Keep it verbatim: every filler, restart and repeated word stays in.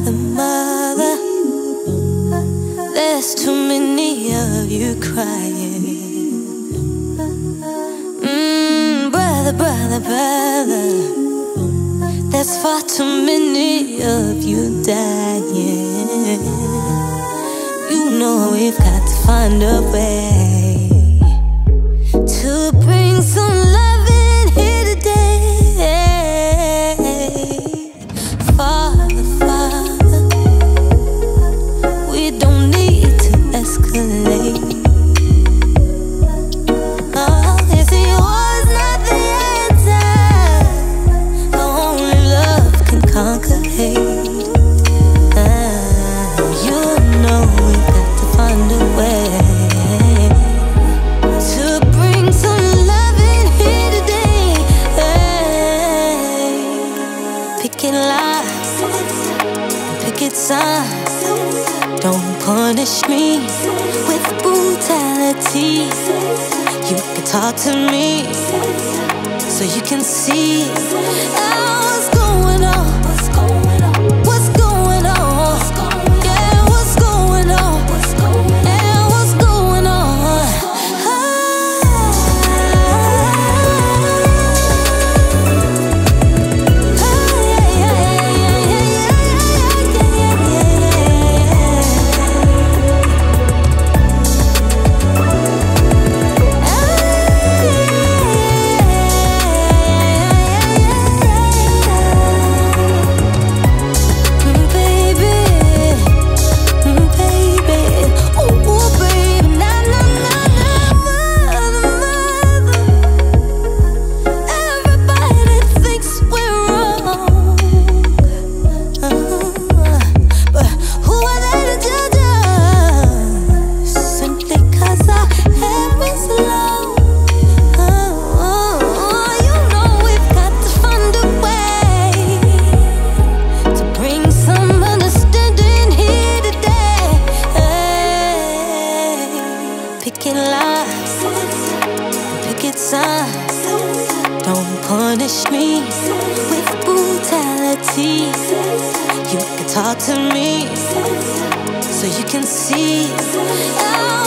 father, mother. There's too many of you crying. Mmm, brother, brother, brother. There's far too many of you dying. You know we've got to find a way to bring some love in here today. Father, Father, we don't need to escalate. Oh, you see, war's not the answer. Only love can conquer hate. Ah, you know we've got to find a way to bring some love in here today. Hey, picking lies, picket signs. Don't punish me with brutality. You can talk to me so you can see ah, what's going on. What's going on? What's going on? Yeah, what's going on? Yeah, what's going on? Ah, yeah, yeah, yeah, yeah, don't punish me with brutality. You can talk to me so you can see. Oh,